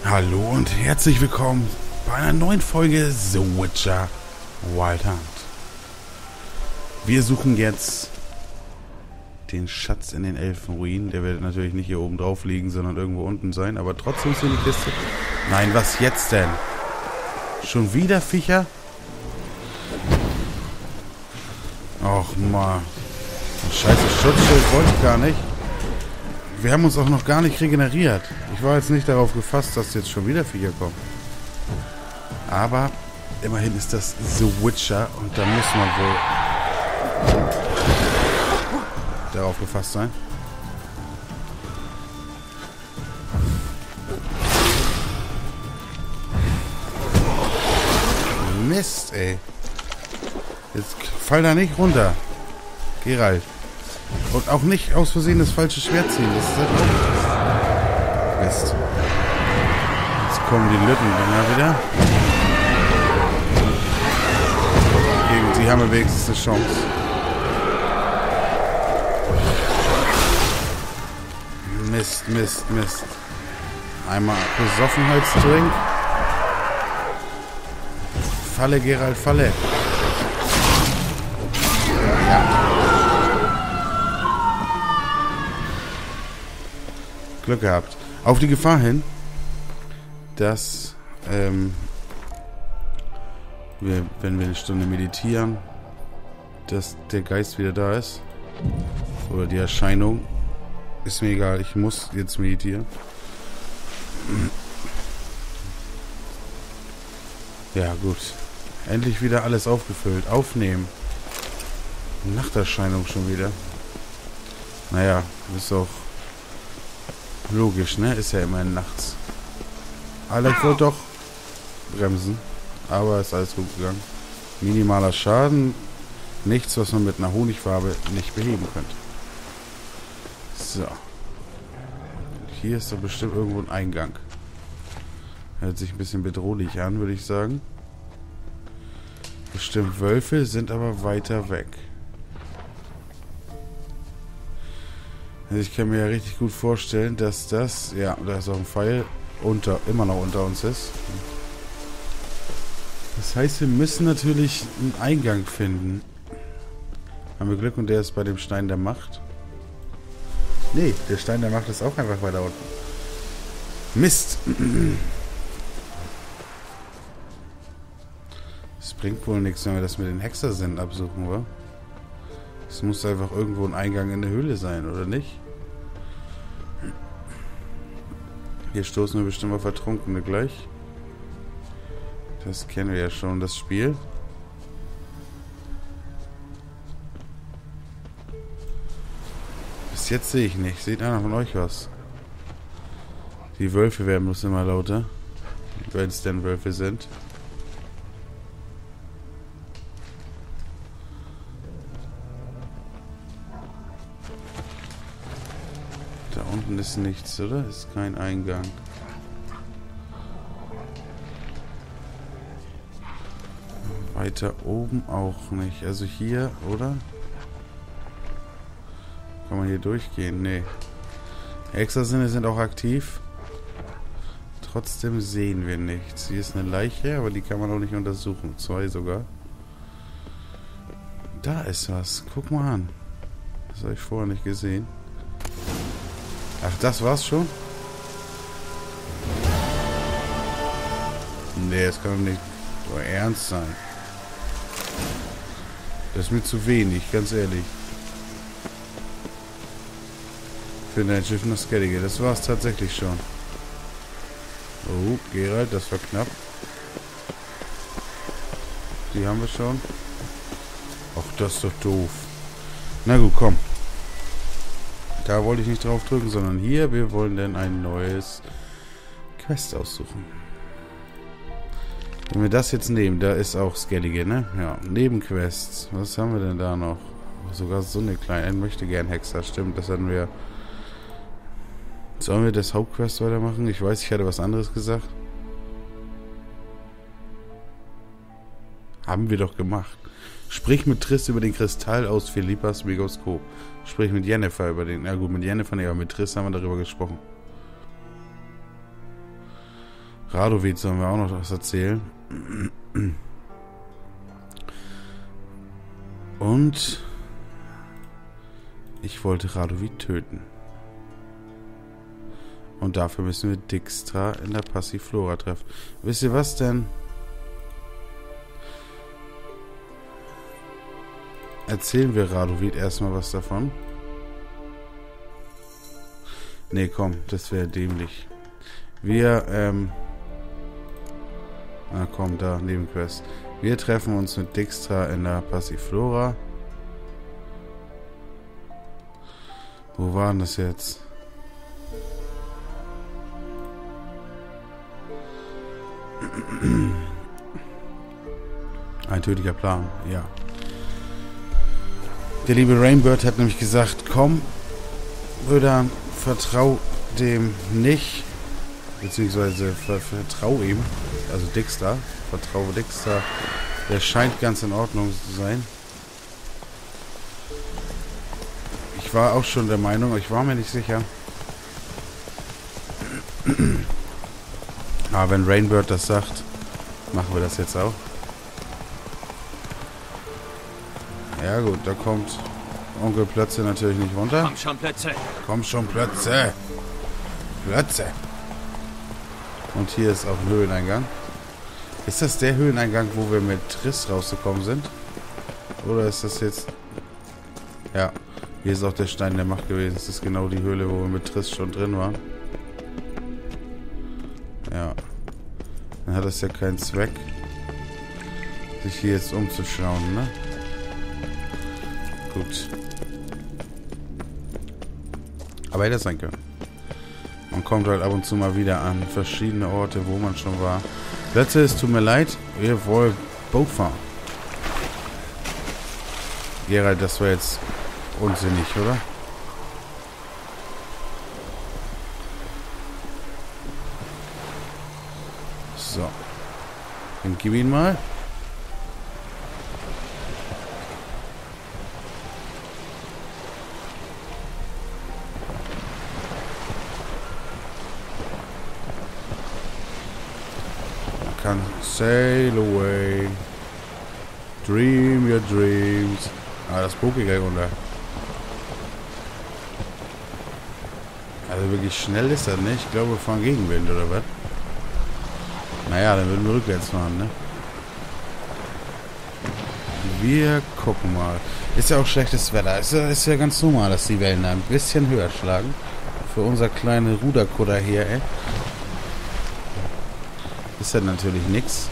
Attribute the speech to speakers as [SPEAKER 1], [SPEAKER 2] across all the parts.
[SPEAKER 1] Hallo und herzlich willkommen bei einer neuen Folge The Witcher Wild Hunt. Wir suchen jetzt den Schatz in den Elfenruinen. Der wird natürlich nicht hier oben drauf liegen, sondern irgendwo unten sein. Aber trotzdem ist hier die Kiste. Nein, was jetzt denn? Schon wieder Viecher? Och Mann. Scheiße, Schutzschild wollte ich gar nicht. Wir haben uns auch noch gar nicht regeneriert. Ich war jetzt nicht darauf gefasst, dass jetzt schon wieder Viecher kommen. Aber immerhin ist das The Witcher und da muss man wohl darauf gefasst sein. Mist, ey. Jetzt fall da nicht runter. Geralt. Und auch nicht aus Versehen das falsche Schwert ziehen. Das ist halt auch Mist. Jetzt kommen die Lüttendinger wieder. Gegen sie haben wir wenigstens eine Chance. Mist, Mist, Mist. Einmal Besoffenheitsdrink. Falle, Geralt, Falle. Ja. Glück gehabt. Auf die Gefahr hin, dass wenn wir eine Stunde meditieren, dass der Geist wieder da ist. Oder die Erscheinung. Ist mir egal, ich muss jetzt meditieren. Ja, gut. Endlich wieder alles aufgefüllt. Aufnehmen. Nachterscheinung schon wieder. Naja, ist auch logisch, ne? Ist ja immerhin nachts. Alter, ich wollte doch bremsen. Aber ist alles gut gegangen. Minimaler Schaden. Nichts, was man mit einer Honigfarbe nicht beheben könnte. So. Hier ist doch bestimmt irgendwo ein Eingang. Hört sich ein bisschen bedrohlich an, würde ich sagen. Bestimmt Wölfe, sind aber weiter weg. Also ich kann mir ja richtig gut vorstellen, dass das, ja, da ist auch ein Pfeil, immer noch unter uns ist. Das heißt, wir müssen natürlich einen Eingang finden. Haben wir Glück und der ist bei dem Stein der Macht. Nee, der Stein der Macht ist auch einfach weiter unten. Mist! Es bringt wohl nichts, wenn wir das mit den Hexersinn absuchen, oder? Es muss einfach irgendwo ein Eingang in der Höhle sein, oder nicht? Hier stoßen wir bestimmt auf Ertrunkene gleich. Das kennen wir ja schon, das Spiel. Bis jetzt sehe ich nicht. Sieht einer von euch was? Die Wölfe werden bloß immer lauter. Wenn es denn Wölfe sind. Da unten ist nichts, oder? Ist kein Eingang. Weiter oben auch nicht. Also hier, oder? Kann man hier durchgehen? Nee. Hexersinne sind auch aktiv. Trotzdem sehen wir nichts. Hier ist eine Leiche, aber die kann man auch nicht untersuchen. 2 sogar. Da ist was. Guck mal an. Das habe ich vorher nicht gesehen. Ach, das war's schon? Nee, das kann doch nicht so ernst sein. Das ist mir zu wenig, ganz ehrlich. Für ein Schiff nach Skellige. Das war's tatsächlich schon. Oh, Geralt, das war knapp. Die haben wir schon. Ach, das ist doch doof. Na gut, komm. Da wollte ich nicht drauf drücken, sondern hier. Wir wollen denn ein neues Quest aussuchen. Wenn wir das jetzt nehmen, da ist auch Skellige, ne? Ja, Nebenquests. Was haben wir denn da noch? Sogar so eine kleine. Möchte gern Hexer, stimmt. Das hatten wir. Sollen wir das Hauptquest weitermachen? Ich weiß, ich hatte was anderes gesagt. Haben wir doch gemacht. Sprich mit Triss über den Kristall aus Philippas Megoskop. Sprich mit Yennefer über den... Ja gut, mit Yennefer nicht, aber mit Triss haben wir darüber gesprochen. Radovid sollen wir auch noch was erzählen. Und ich wollte Radovid töten. Und dafür müssen wir Dijkstra in der Passiflora treffen. Wisst ihr was denn? Erzählen wir Radovid erstmal was davon. Nee, komm, das wäre dämlich. Wir, komm, da, Nebenquest. Wir treffen uns mit Dijkstra in der Passiflora. Wo war denn das jetzt? Ein tödlicher Plan, ja. Der liebe Rainbird hat nämlich gesagt, komm, Brüder, vertrau dem nicht, beziehungsweise vertrau ihm, also Dijkstra, vertraue Dijkstra, der scheint ganz in Ordnung zu sein. Ich war auch schon der Meinung, ich war mir nicht sicher. Aber wenn Rainbird das sagt, machen wir das jetzt auch. Ja gut, da kommt Onkel Plötze natürlich nicht runter.
[SPEAKER 2] Komm schon, Plötze.
[SPEAKER 1] Komm schon, Plötze. Plötze. Und hier ist auch ein Höhleneingang. Ist das der Höhleneingang, wo wir mit Triss rausgekommen sind? Oder ist das jetzt... Ja, hier ist auch der Stein der Macht gewesen. Das ist genau die Höhle, wo wir mit Triss schon drin waren. Ja. Dann hat es ja keinen Zweck, sich hier jetzt umzuschauen, ne? Gut. Aber hätte es sein können. Man kommt halt ab und zu mal wieder an verschiedene Orte, wo man schon war. Plötzlich, es tut mir leid, wir wollen Boot fahren. Gerald, das war jetzt unsinnig, oder? So. Dann gib ihn mal. Kann sail away. Dream your dreams. Ah, das Poké gleich runter. Also wirklich schnell ist er nicht. Ich glaube, wir fahren Gegenwind, oder was? Naja, dann würden wir rückwärts fahren, ne? Wir gucken mal. Ist ja auch schlechtes Wetter. Ist ja ganz normal, dass die Wellen da ein bisschen höher schlagen. Für unser kleine Ruderkutter hier, ey. Ist ja natürlich nix.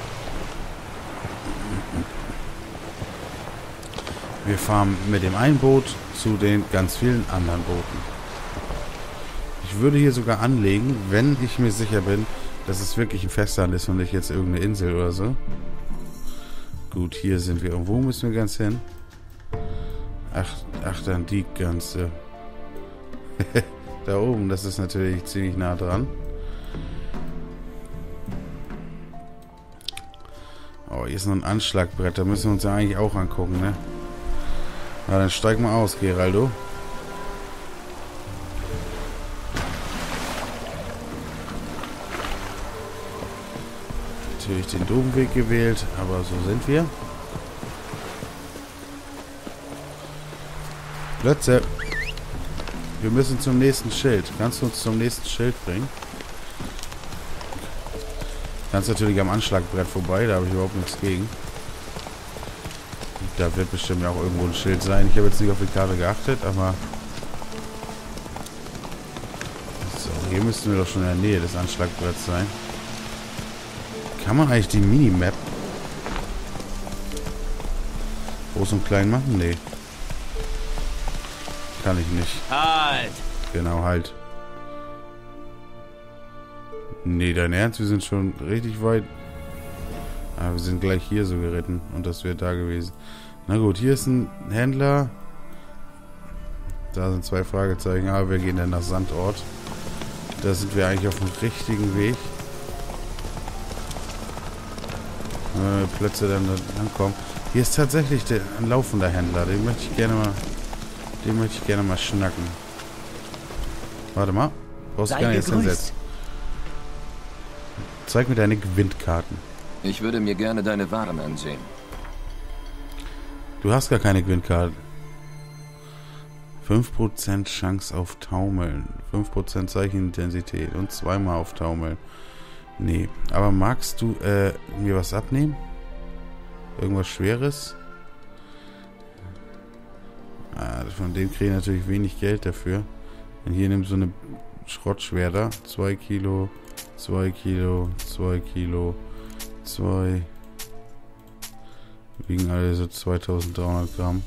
[SPEAKER 1] Wir fahren mit dem einen Boot zu den ganz vielen anderen Booten. Ich würde hier sogar anlegen, wenn ich mir sicher bin, dass es wirklich ein Festland ist und nicht jetzt irgendeine Insel oder so. Gut, hier sind wir. Und wo müssen wir ganz hin? Ach, dann die ganze. Da oben, das ist natürlich ziemlich nah dran. Oh, hier ist noch ein Anschlagbrett. Da müssen wir uns ja eigentlich auch angucken, ne? Na, dann steig mal aus, Geraldo. Natürlich den doofen Weg gewählt, aber so sind wir. Plötze. Wir müssen zum nächsten Schild. Kannst du uns zum nächsten Schild bringen? Kannst natürlich am Anschlagbrett vorbei, da habe ich überhaupt nichts gegen. Da wird bestimmt auch irgendwo ein Schild sein. Ich habe jetzt nicht auf die Karte geachtet, aber... So, hier müssten wir doch schon in der Nähe des Anschlagbretts sein. Kann man eigentlich die Minimap groß und klein machen? Nee. Kann ich nicht.
[SPEAKER 2] Halt!
[SPEAKER 1] Genau, halt. Nee, dein Ernst? Wir sind schon richtig weit. Ah, wir sind gleich hier so geritten. Und das wäre da gewesen. Na gut, hier ist ein Händler. Da sind 2 Fragezeichen. Aber wir gehen dann nach Sandort. Da sind wir eigentlich auf dem richtigen Weg. Plätze dann ankommen. Hier ist tatsächlich ein laufender Händler. Den möchte ich gerne mal schnacken. Warte mal. Brauchst du gar nicht jetzt hinsetzen. Zeig mir deine Gewindkarten.
[SPEAKER 2] Ich würde mir gerne deine Waren ansehen.
[SPEAKER 1] Du hast gar keine Gewindkarten. 5% Chance auf Taumeln. 5% Zeichenintensität und zweimal auf Taumeln. Nee, aber magst du mir was abnehmen? Irgendwas Schweres? Von dem kriege ich natürlich wenig Geld dafür. Und hier nimm so eine Schrottschwerter. 2 Kilo, 2 Kilo, 2 Kilo, 2. Wiegen alle so 2300 Gramm.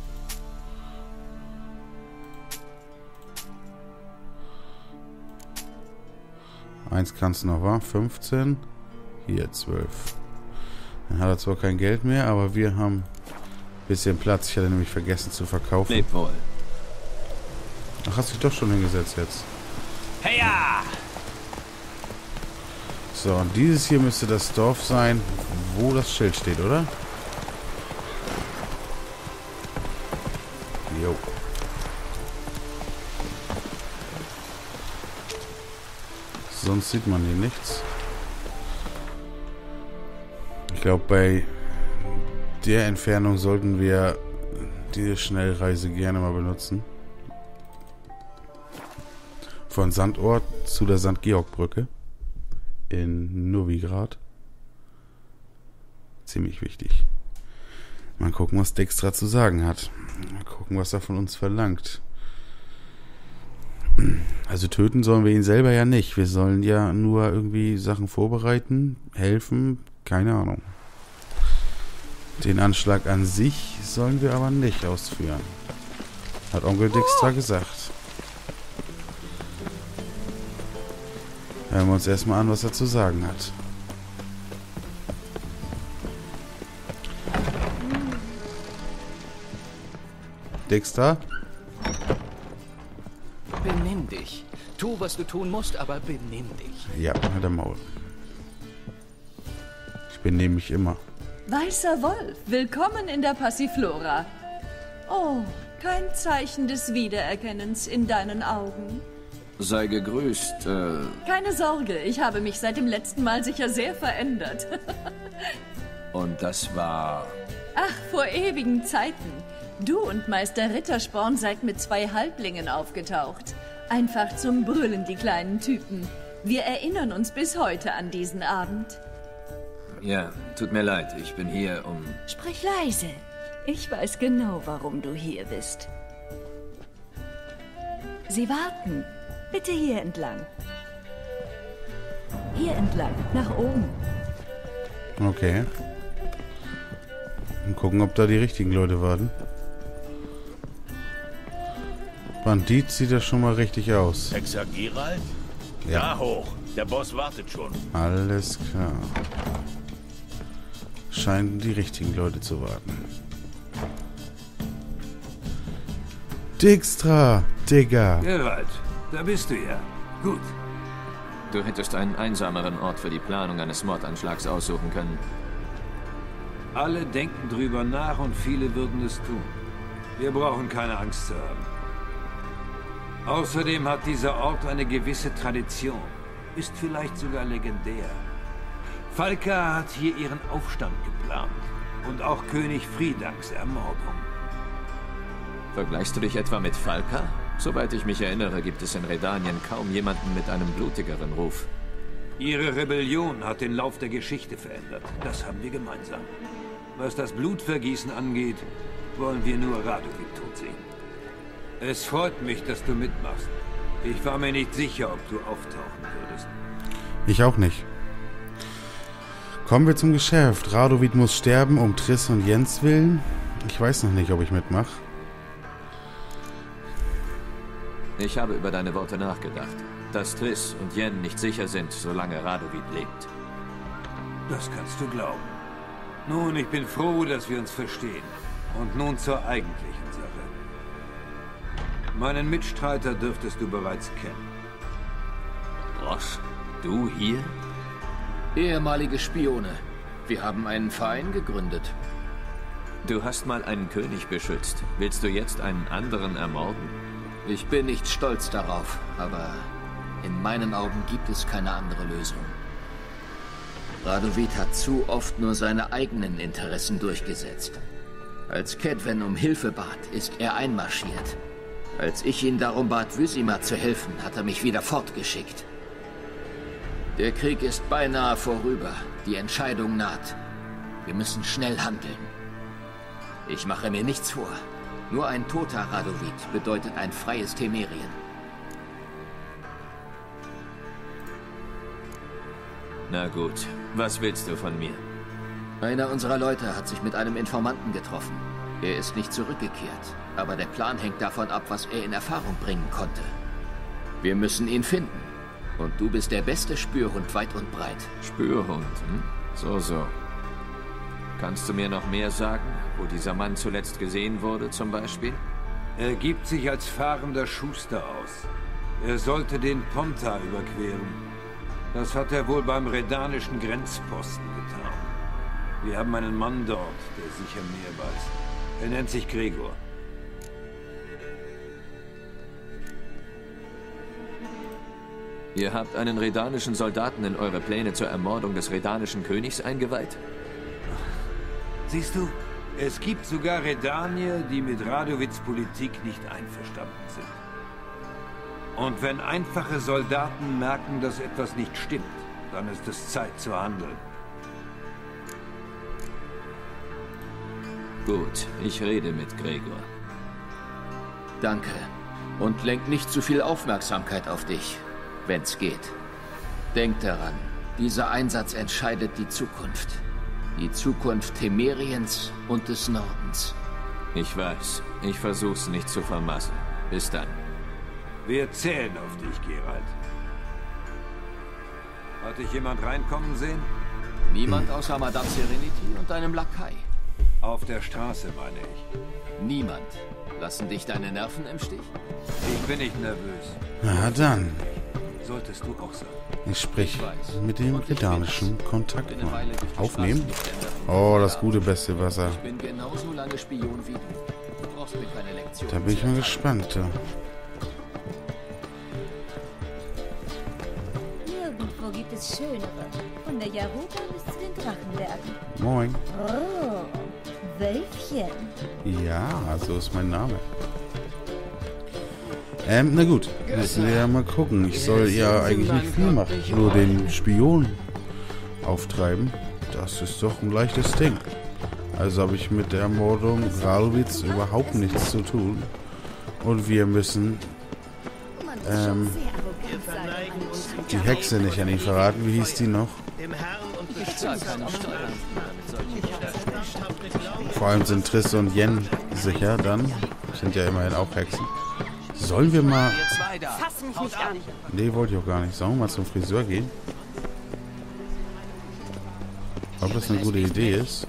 [SPEAKER 1] Eins kannst du noch, wa? 15. Hier 12. Dann hat er zwar kein Geld mehr, aber wir haben ein bisschen Platz. Ich hatte nämlich vergessen zu verkaufen.
[SPEAKER 2] Leb wohl.
[SPEAKER 1] Ach, hast dich doch schon hingesetzt jetzt.
[SPEAKER 3] Heya!
[SPEAKER 1] So, und dieses hier müsste das Dorf sein, wo das Schild steht, oder? Jo. Sonst sieht man hier nichts. Ich glaube, bei der Entfernung sollten wir diese Schnellreise gerne mal benutzen. Von Sandort zu der St. Georg-Brücke in Novigrad. Ziemlich wichtig. Mal gucken, was Dijkstra zu sagen hat. Mal gucken, was er von uns verlangt. Also töten sollen wir ihn selber ja nicht. Wir sollen ja nur irgendwie Sachen vorbereiten, helfen, keine Ahnung. Den Anschlag an sich sollen wir aber nicht ausführen. Hat Onkel Dijkstra gesagt. Hören wir uns erstmal an, was er zu sagen hat. Dijkstra?
[SPEAKER 3] Benimm dich. Tu, was du tun musst, aber benimm dich.
[SPEAKER 1] Ja, mit dem Maul. Ich benehme mich immer.
[SPEAKER 4] Weißer Wolf, willkommen in der Passiflora. Oh, kein Zeichen des Wiedererkennens in deinen Augen.
[SPEAKER 2] Sei gegrüßt,
[SPEAKER 4] Keine Sorge, ich habe mich seit dem letzten Mal sicher sehr verändert.
[SPEAKER 2] Und das war...
[SPEAKER 4] Ach, vor ewigen Zeiten. Du und Meister Rittersporn seid mit 2 Halblingen aufgetaucht. Einfach zum Brüllen, die kleinen Typen. Wir erinnern uns bis heute an diesen Abend.
[SPEAKER 2] Ja, tut mir leid, ich bin hier, um...
[SPEAKER 4] Sprich leise. Ich weiß genau, warum du hier bist. Sie warten. Bitte hier entlang. Hier entlang, nach oben.
[SPEAKER 1] Okay. Und gucken, ob da die richtigen Leute warten. Bandit sieht ja schon mal richtig aus.
[SPEAKER 5] Hexer Geralt?
[SPEAKER 1] Ja.
[SPEAKER 5] Da hoch. Der Boss wartet schon.
[SPEAKER 1] Alles klar. Scheinen die richtigen Leute zu warten. Dijkstra, Digga.
[SPEAKER 5] Geralt, da bist du ja. Gut.
[SPEAKER 2] Du hättest einen einsameren Ort für die Planung eines Mordanschlags aussuchen können.
[SPEAKER 5] Alle denken drüber nach und viele würden es tun. Wir brauchen keine Angst zu haben. Außerdem hat dieser Ort eine gewisse Tradition. Ist vielleicht sogar legendär. Falka hat hier ihren Aufstand geplant. Und auch König Friedaks Ermordung.
[SPEAKER 2] Vergleichst du dich etwa mit Falka? Soweit ich mich erinnere, gibt es in Redanien kaum jemanden mit einem blutigeren Ruf.
[SPEAKER 5] Ihre Rebellion hat den Lauf der Geschichte verändert. Das haben wir gemeinsam. Was das Blutvergießen angeht, wollen wir nur Radovid tot sehen. Es freut mich, dass du mitmachst. Ich war mir nicht sicher, ob du auftauchen würdest.
[SPEAKER 1] Ich auch nicht. Kommen wir zum Geschäft. Radovid muss sterben, um Triss und Jens willen. Ich weiß noch nicht, ob ich mitmache.
[SPEAKER 2] Ich habe über deine Worte nachgedacht. Dass Triss und Yen nicht sicher sind, solange Radovid lebt.
[SPEAKER 5] Das kannst du glauben. Nun, ich bin froh, dass wir uns verstehen. Und nun zur eigentlichen Sache. Meinen Mitstreiter dürftest du bereits kennen.
[SPEAKER 2] Ross, du hier?
[SPEAKER 3] Ehemalige Spione. Wir haben einen Verein gegründet.
[SPEAKER 2] Du hast mal einen König beschützt. Willst du jetzt einen anderen ermorden?
[SPEAKER 3] Ich bin nicht stolz darauf, aber in meinen Augen gibt es keine andere Lösung. Radovid hat zu oft nur seine eigenen Interessen durchgesetzt. Als Kedwen um Hilfe bat, ist er einmarschiert. Als ich ihn darum bat, Wysimar zu helfen, hat er mich wieder fortgeschickt. Der Krieg ist beinahe vorüber. Die Entscheidung naht. Wir müssen schnell handeln. Ich mache mir nichts vor. Nur ein toter Radovid bedeutet ein freies Temerien.
[SPEAKER 2] Na gut, was willst du von mir?
[SPEAKER 3] Einer unserer Leute hat sich mit einem Informanten getroffen. Er ist nicht zurückgekehrt, aber der Plan hängt davon ab, was er in Erfahrung bringen konnte. Wir müssen ihn finden. Und du bist der beste Spürhund weit und breit.
[SPEAKER 2] Spürhund, hm? So. Kannst du mir noch mehr sagen, wo dieser Mann zuletzt gesehen wurde, zum Beispiel?
[SPEAKER 5] Er gibt sich als fahrender Schuster aus. Er sollte den Ponta überqueren. Das hat er wohl beim redanischen Grenzposten getan. Wir haben einen Mann dort, der sicher mehr weiß. Er nennt sich Gregor.
[SPEAKER 2] Ihr habt einen redanischen Soldaten in eure Pläne zur Ermordung des redanischen Königs eingeweiht?
[SPEAKER 5] Siehst du, es gibt sogar Redanier, die mit Radovids Politik nicht einverstanden sind. Und wenn einfache Soldaten merken, dass etwas nicht stimmt, dann ist es Zeit zu handeln.
[SPEAKER 2] Gut, ich rede mit Gregor.
[SPEAKER 3] Danke. Und lenk nicht zu viel Aufmerksamkeit auf dich, wenn's geht. Denk daran, dieser Einsatz entscheidet die Zukunft. Die Zukunft Temeriens und des Nordens.
[SPEAKER 2] Ich weiß. Ich versuch's nicht zu vermasseln. Bis dann.
[SPEAKER 5] Wir zählen auf dich, Geralt. Hat dich jemand reinkommen sehen?
[SPEAKER 3] Niemand außer Madame Serenity und deinem Lakai.
[SPEAKER 5] Auf der Straße, meine ich.
[SPEAKER 3] Niemand. Lassen dich deine Nerven im Stich?
[SPEAKER 5] Ich bin nicht nervös.
[SPEAKER 1] Na dann.
[SPEAKER 5] Solltest du auch sein.
[SPEAKER 1] Ich spreche mit dem redanischen Kontaktmann. Aufnehmen? Oh, das gute beste Wasser.
[SPEAKER 3] Ich bin genauso lange Spion wie du. Du brauchst mir keine Lektion.
[SPEAKER 1] Da bin ich mal gespannt. Ja.
[SPEAKER 6] Nirgendwo gibt es schönere. Von der Jaruga bis zu den Drachenbergen.
[SPEAKER 1] Moin.
[SPEAKER 6] Oh, Wölfchen.
[SPEAKER 1] Ja, so ist mein Name. Na gut, müssen wir ja mal gucken. Ich soll ja eigentlich nicht viel machen. Nur den Spion auftreiben. Das ist doch ein leichtes Ding. Also habe ich mit der Ermordung Radovids überhaupt nichts zu tun. Und wir müssen die Hexe nicht an ihn verraten. Wie hieß die noch? Vor allem sind Triss und Yen sicher dann. Sind ja immerhin auch Hexen. Sollen wir mal...
[SPEAKER 7] Fass mich nicht an.
[SPEAKER 1] Nee, wollte ich auch gar nicht. Sollen wir mal zum Friseur gehen? Ob das eine gute Idee ist?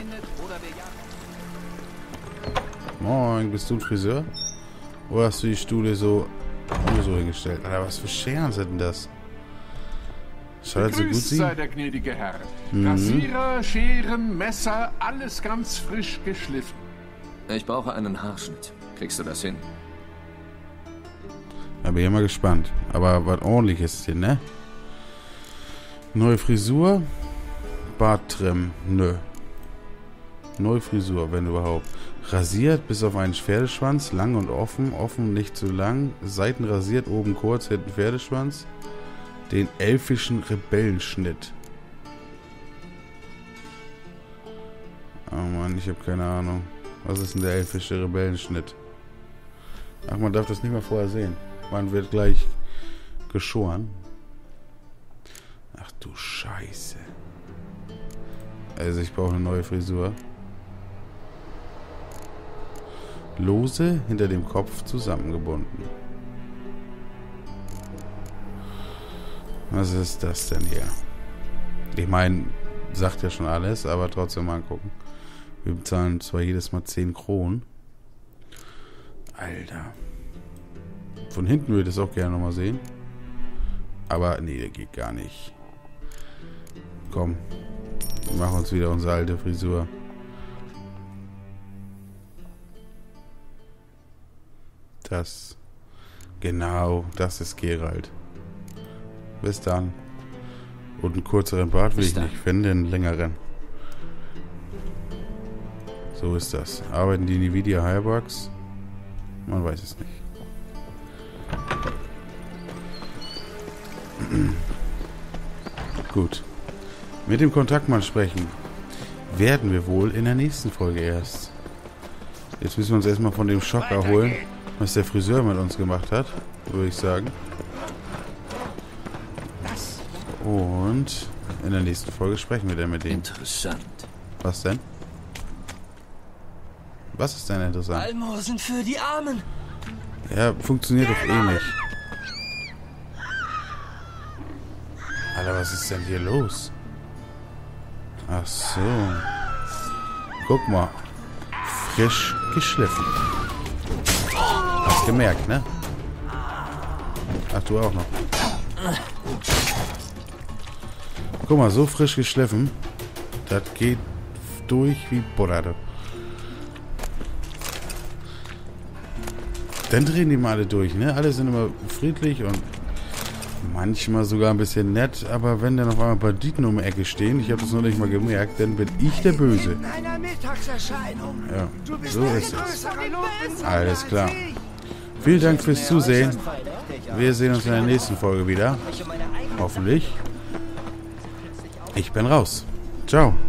[SPEAKER 1] Moin, bist du ein Friseur? Oder hast du die Stühle so nur so hingestellt? Alter, was für Scheren sind denn das? Schaut das so gut
[SPEAKER 8] Grüß
[SPEAKER 1] sie?
[SPEAKER 8] sei der gnädige Herr. Rasierer, Scheren, Messer, alles ganz frisch geschliffen.
[SPEAKER 2] Ich brauche einen Haarschnitt. Kriegst du das hin?
[SPEAKER 1] Da bin ich mal gespannt. Aber was ordentliches hier, ne? Neue Frisur. Barttrim. Nö. Neue Frisur, wenn überhaupt. Rasiert bis auf einen Pferdeschwanz. Lang und offen. Offen, nicht zu lang. Seiten rasiert, oben kurz, hinten Pferdeschwanz. Den elfischen Rebellenschnitt. Oh Mann, ich habe keine Ahnung. Was ist denn der elfische Rebellenschnitt? Ach, man darf das nicht mal vorher sehen. Man wird gleich geschoren. Ach du Scheiße. Also ich brauche eine neue Frisur. Lose hinter dem Kopf zusammengebunden. Was ist das denn hier? Ich meine, sagt ja schon alles, aber trotzdem mal angucken. Wir bezahlen zwar jedes Mal 10 Kronen. Alter. Von hinten würde ich das auch gerne nochmal sehen. Aber nee, der geht gar nicht. Komm. Wir machen uns wieder unsere alte Frisur. Genau, das ist Geralt. Bis dann. Und einen kürzeren Bart will
[SPEAKER 2] Bis
[SPEAKER 1] ich
[SPEAKER 2] dann.
[SPEAKER 1] nicht, wenn denn einen längeren. So ist das. Arbeiten die Nvidia Hyperbugs? Man weiß es nicht. Gut. Mit dem Kontaktmann sprechen werden wir wohl in der nächsten Folge erst. Jetzt müssen wir uns erstmal von dem Schock erholen, was der Friseur mit uns gemacht hat, würde ich sagen. Und in der nächsten Folge sprechen wir dann mit dem.
[SPEAKER 2] Interessant.
[SPEAKER 1] Was denn? Was ist denn interessant?
[SPEAKER 9] Almosen für die Armen.
[SPEAKER 1] Ja, funktioniert doch eh nicht. Alter, was ist denn hier los? Ach so. Guck mal. Frisch geschliffen. Hast gemerkt, ne? Ach, du auch noch. Guck mal, so frisch geschliffen. Das geht durch wie Butter. Dann drehen die mal alle durch, ne? Alle sind immer friedlich und manchmal sogar ein bisschen nett, aber wenn dann auf einmal Banditen um die Ecke stehen, ich habe das noch nicht mal gemerkt, dann bin ich der Böse. Ja, so ist es. Alles klar. Vielen Dank fürs Zusehen. Wir sehen uns in der nächsten Folge wieder. Hoffentlich. Ich bin raus. Ciao.